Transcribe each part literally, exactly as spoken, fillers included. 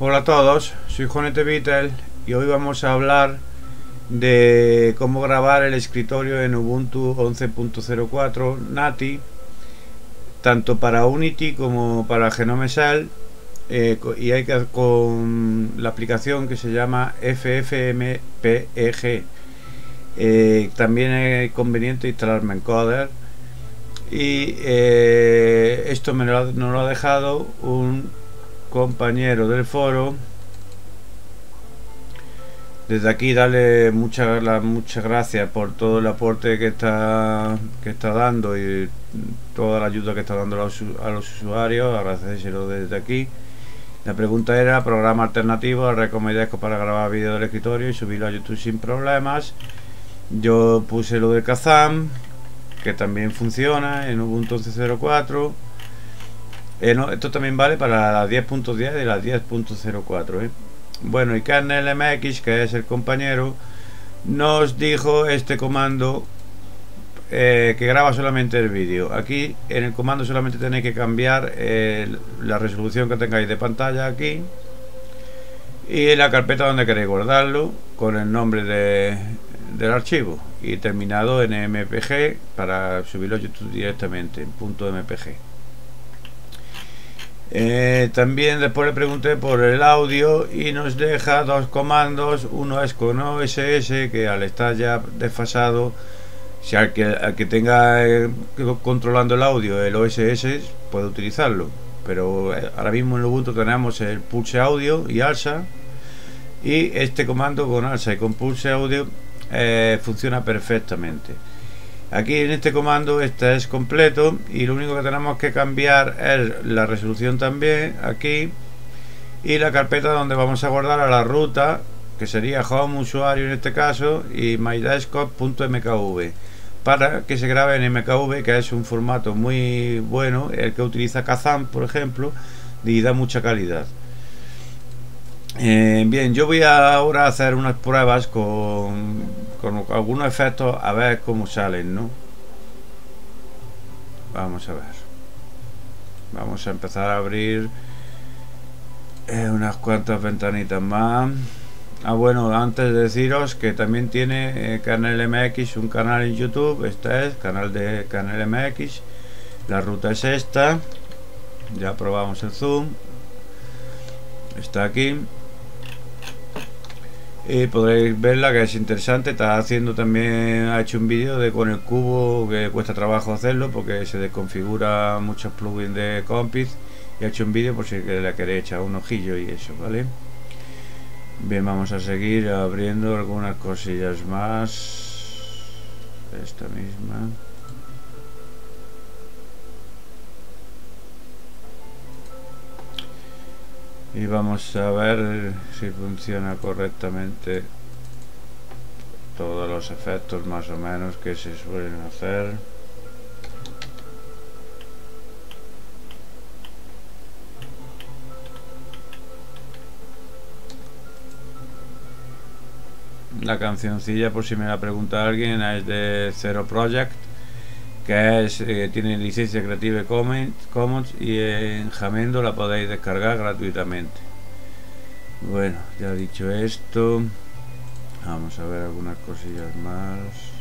Hola a todos, soy Juanete Vitel y hoy vamos a hablar de cómo grabar el escritorio en Ubuntu once punto cero cuatro Nati, tanto para Unity como para Genome Shell, eh, y hay que con la aplicación que se llama F F M P E G. Eh, también es conveniente instalar Mencoder y eh, esto me lo, nos lo ha dejado un compañero del foro. Desde aquí darle muchas muchas gracias por todo el aporte que está que está dando y toda la ayuda que está dando a los, a los usuarios. Agradecérselo desde aquí. La pregunta era: programa alternativo recomendado para grabar vídeo del escritorio y subirlo a YouTube sin problemas. Yo puse lo de Kazam, que también funciona en Ubuntu once punto cero cuatro. Eh, no, esto también vale para la diez punto diez y la diez punto cero cuatro. ¿eh? Bueno, y Kernel M X, que es el compañero, nos dijo este comando eh, que graba solamente el vídeo. Aquí en el comando solamente tenéis que cambiar eh, la resolución que tengáis de pantalla aquí y en la carpeta donde queréis guardarlo con el nombre de, del archivo y terminado en M P G para subirlo a YouTube directamente en .mpg. Eh, también después le pregunté por el audio y nos deja dos comandos. Uno es con O S S, que al estar ya desfasado, si al que, al que tenga eh, controlando el audio el O S S puede utilizarlo, pero eh, ahora mismo en Ubuntu tenemos el Pulse Audio y Alsa, y este comando con Alsa y con Pulse Audio eh, funciona perfectamente. Aquí en este comando este es completo y lo único que tenemos que cambiar es la resolución también aquí y la carpeta donde vamos a guardar a la ruta, que sería home usuario en este caso, y mydesktop.mkv, para que se grabe en M K V, que es un formato muy bueno, el que utiliza Kazam por ejemplo, y da mucha calidad. Eh, bien, yo voy a ahora a hacer unas pruebas con, con algunos efectos a ver cómo salen, ¿no? Vamos a ver. Vamos a empezar a abrir eh, unas cuantas ventanitas más. Ah, bueno, antes de deciros que también tiene eh, Kernel M X un canal en YouTube. Este es canal de Kernel M X. La ruta es esta. Ya probamos el zoom. Está aquí. Y podréis verla, que es interesante. Está haciendo también, ha hecho un vídeo de con el cubo, que cuesta trabajo hacerlo porque se desconfigura muchos plugins de Compiz, y ha hecho un vídeo por si le queréis echar un ojillo y eso, ¿vale? Bien, vamos a seguir abriendo algunas cosillas más. Esta misma. Y vamos a ver si funciona correctamente todos los efectos más o menos que se suelen hacer. La cancioncilla, por si me la pregunta alguien, es de Zero Project, que es, eh, tiene licencia Creative Commons, y en Jamendo la podéis descargar gratuitamente. Bueno, ya dicho esto, vamos a ver algunas cosillas más.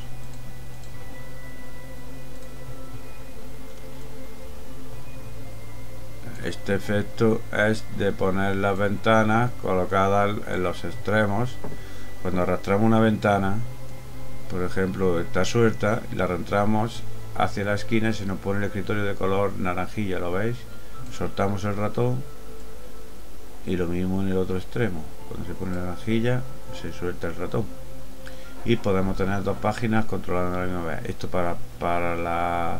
Este efecto es de poner las ventanas colocadas en los extremos. Cuando arrastramos una ventana, por ejemplo, está suelta y la arrastramos hacia la esquina, se nos pone el escritorio de color naranjilla, ¿lo veis? Soltamos el ratón y lo mismo en el otro extremo. Cuando se pone naranjilla, se suelta el ratón y podemos tener dos páginas controlando a la misma vez. Esto para, para la,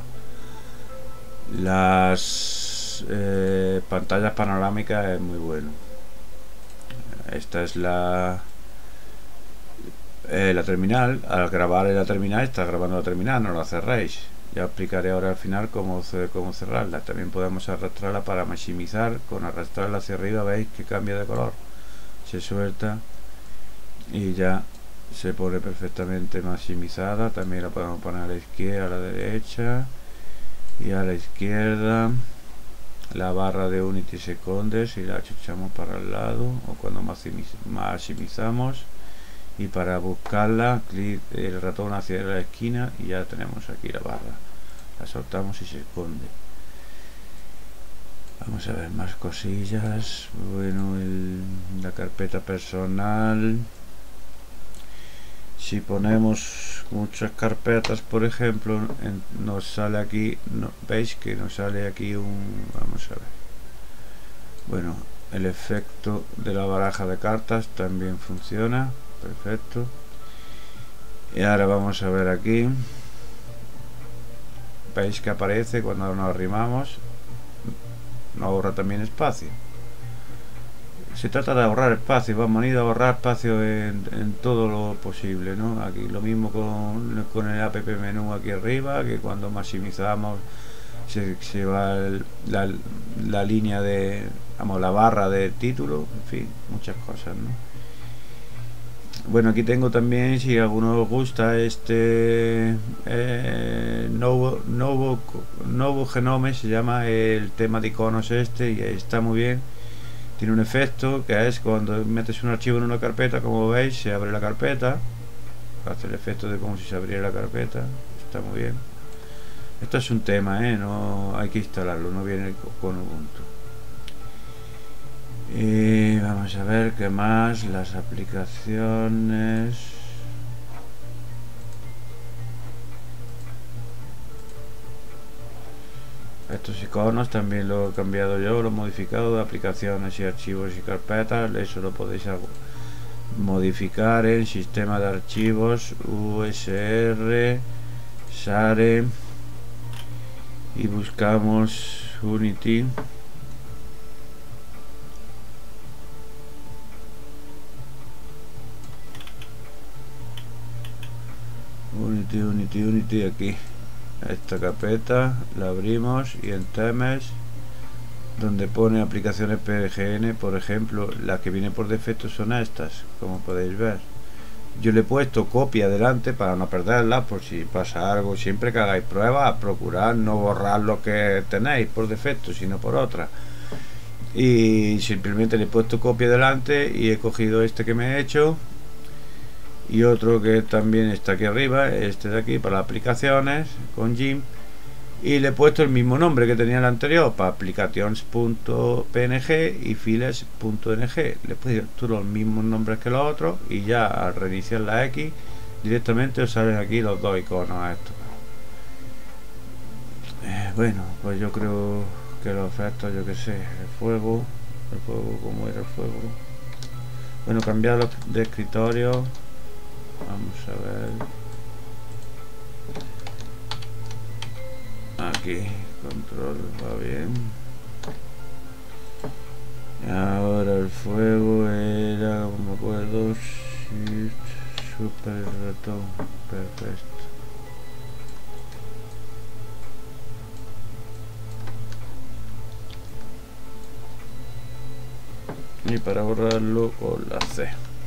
las eh, pantallas panorámicas es muy bueno. Esta es la eh, la terminal. Al grabar en la terminal, está grabando la terminal, no la cerréis. Ya explicaré ahora al final cómo, cómo cerrarla. También podemos arrastrarla para maximizar. Con arrastrarla hacia arriba veis que cambia de color, se suelta y ya se pone perfectamente maximizada. También la podemos poner a la izquierda, a la derecha y a la izquierda. la barra de Unity se esconde si la achuchamos para el lado o cuando maximizamos, y para buscarla clic el ratón hacia la esquina y ya tenemos aquí la barra, la soltamos y se esconde. Vamos a ver más cosillas. Bueno, el, la carpeta personal, si ponemos muchas carpetas, por ejemplo, en, nos sale aquí, no, veis que nos sale aquí un, vamos a ver, bueno, el efecto de la baraja de cartas también funciona, perfecto. Y ahora vamos a ver aquí, veis que aparece cuando nos arrimamos, nos ahorra también espacio. Se trata de ahorrar espacio, vamos a ir a ahorrar espacio en, en todo lo posible, ¿no? Aquí lo mismo con, con el app menú aquí arriba, que cuando maximizamos se, se va el, la, la línea de, vamos, la barra de título, en fin, muchas cosas, ¿no? Bueno, aquí tengo también, si a alguno os gusta, este eh, Novo, Novo, Novo Genome, se llama el tema de iconos este, y está muy bien. Tiene un efecto que es cuando metes un archivo en una carpeta, como veis, se abre la carpeta, hace el efecto de como si se abriera la carpeta, está muy bien. Esto es un tema, ¿eh? No hay que instalarlo, no viene con Ubuntu. Y vamos a ver qué más, las aplicaciones. Estos iconos también lo he cambiado yo, lo he modificado de aplicaciones y archivos y carpetas. Eso lo podéis modificar en sistema de archivos, U S R, Share, y buscamos Unity. Unity, Unity, Unity, aquí. Esta carpeta la abrimos y en temas, donde pone aplicaciones P G N, por ejemplo, las que vienen por defecto son estas, como podéis ver. Yo le he puesto copia delante para no perderla, por si pasa algo. Siempre que hagáis pruebas, procurad no borrar lo que tenéis por defecto, sino por otra. Y simplemente le he puesto copia delante y he cogido este que me he hecho, y otro que también está aquí arriba, este de aquí, para aplicaciones con Jim, y le he puesto el mismo nombre que tenía el anterior, para applications punto p n g y files punto n g. Le he puesto los mismos nombres que los otros, y ya al reiniciar la X directamente os salen aquí los dos iconos estos. Eh, bueno, pues yo creo que los efectos, yo que sé, el fuego, el fuego, ¿cómo era el fuego? Bueno, cambiarlo de escritorio. Vamos a ver. Aquí, control, va bien. Ahora el fuego era, como me acuerdo, shift, super ratón, perfecto. Y para borrarlo con la C.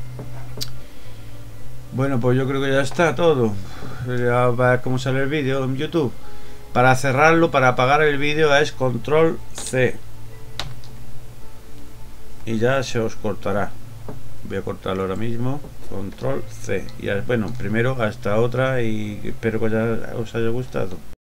Bueno, pues yo creo que ya está todo. Ya ver cómo sale el vídeo en YouTube. Para cerrarlo, para apagar el vídeo es control C. Y ya se os cortará. Voy a cortarlo ahora mismo. control C. Y bueno, primero hasta otra, y espero que ya os haya gustado.